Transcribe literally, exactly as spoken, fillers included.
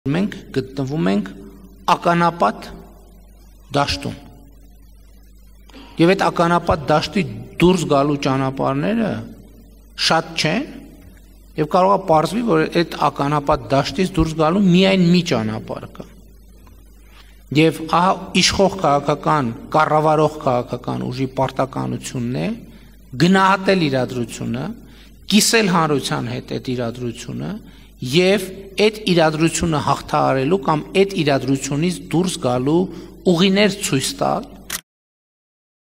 մենք գտնվում ենք ականապատ դաշտում։ Եվ այդ ականապատ դաշտի դուրս գալու ճանապարհները շատ չեն, եւ կարող է պարզվի, որ այդ ականապատ դաշտից դուրս գալու միայն մի ճանապարհ կա։ Եվ ահա իշխող քաղաքական, կառավարող քաղաքական ուժի պարտականությունն է գնահատել իրադրությունը, կիսել հանրության հետ այդ իրադրությունը եւ այդ իրադրությունը հաղթահարելու կամ այդ իրադրությունից դուրս գալու ուղիներ ցույց տալ